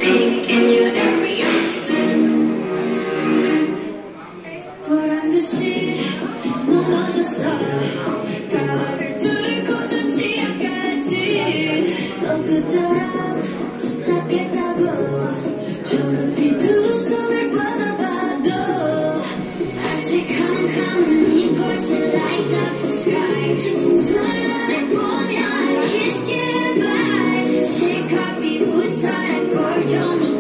pink in your areas. 보란 듯이 무너졌어. 가락을 뚫고 저 지하까지. 너 그처럼 찾겠다고. 초록빛 두 손을 뻗어봐도 다시 캄캄한 이곳에 light up the sky. 두 눈을 보며 I kiss you goodbye. 실컷 비웃어라 꼴 좀